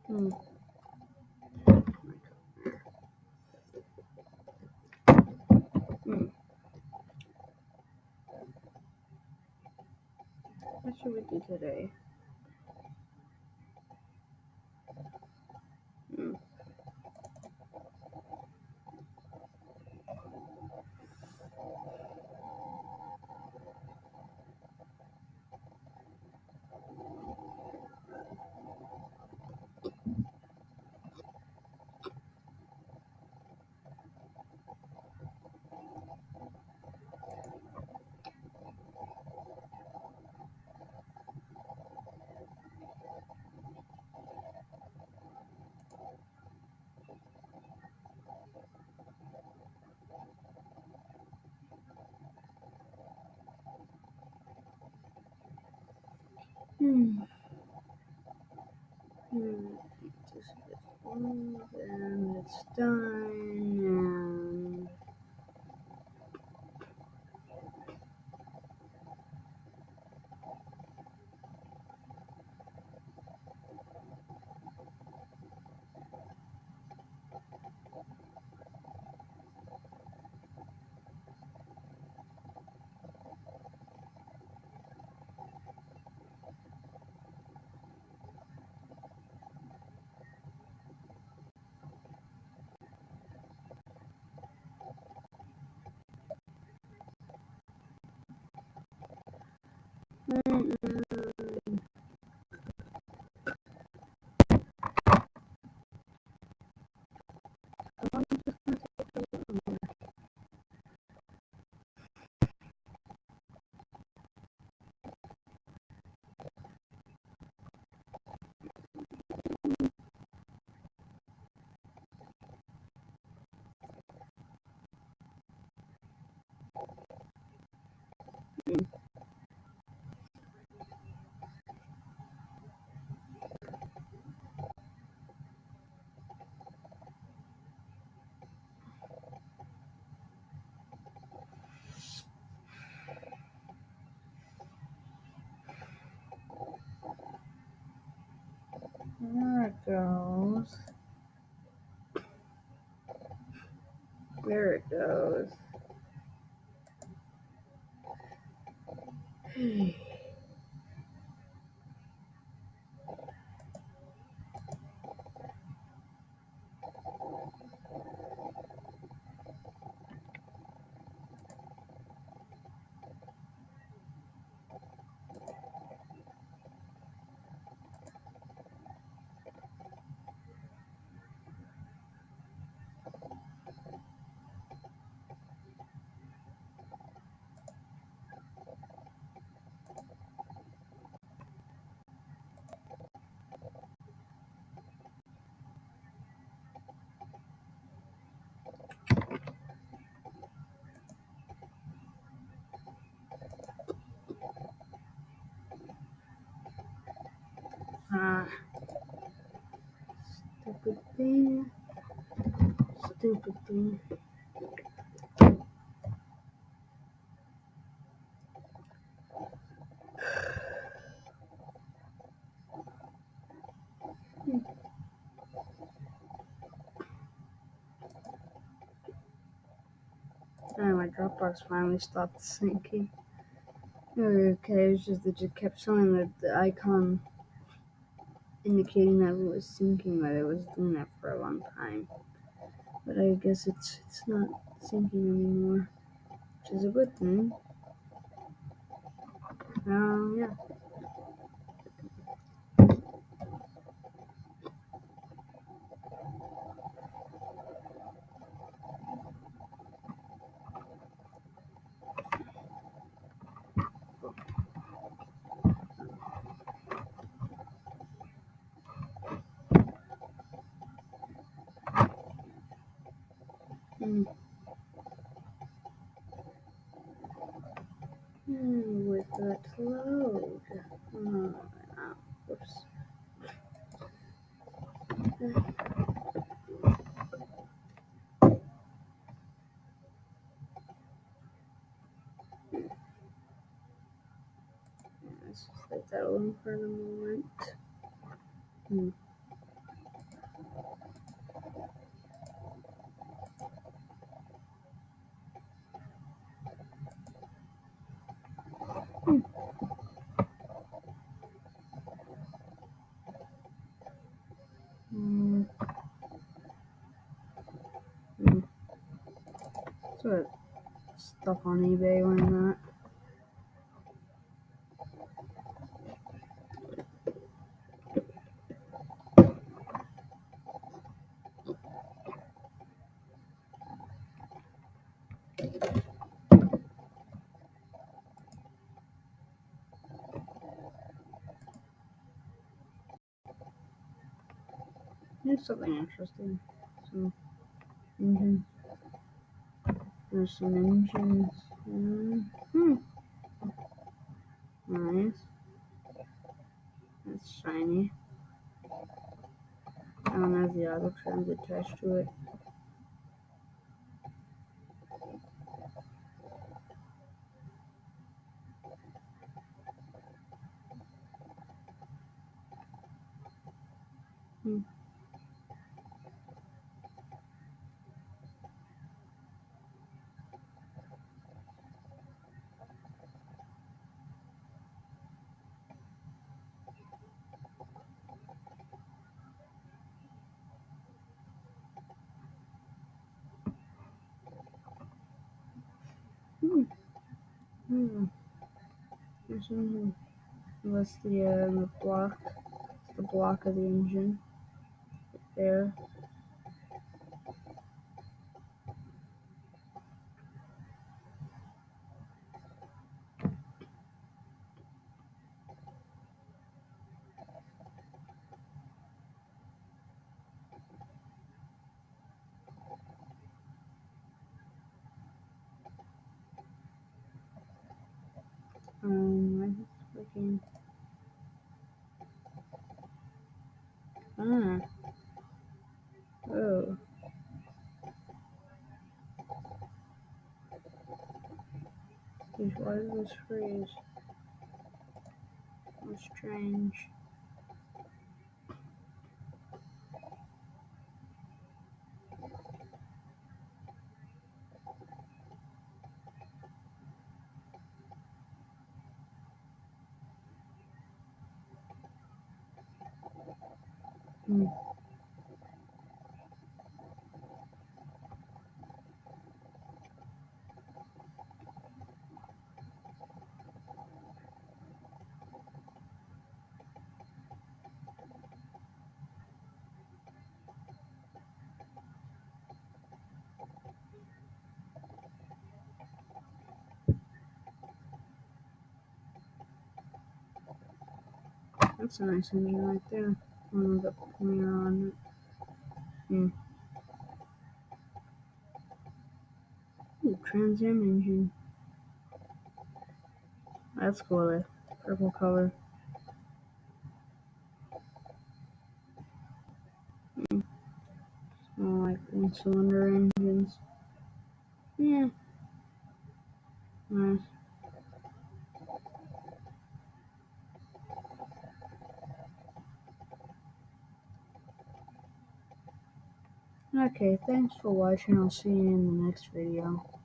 Hmm. Hmm. What should we do today? Hmm. Hmm. Hmm. Just this one, then it's done. And there it goes. There it goes. Ah, stupid thing. Stupid thing. And my Dropbox finally stopped syncing. Okay, it's just that it kept showing the icon indicating that it was syncing, that it was doing that for a long time. But I guess it's not syncing anymore, which is a good thing. Yeah. Mm. With that load. Oh, whoops. Let's just let that alone for a moment. Hmm. Got stuff on eBay like that. Here's something interesting. Some engine. There's some engines. Nice. That's shiny. I don't have the auto trims attached to it. Hmm. Hmm. Hmm. There's something. What's the block? The block of the engine there. I just freaking. Ah. Oh. Geez, why does this freeze? That's strange. Hmm. That's a nice engine right there. With the pointer on it. Hmm. Ooh, Trans Am engine. That's cool. The purple color. More like one-cylinder engines. Yeah. Nice. Okay, thanks for watching. I'll see you in the next video.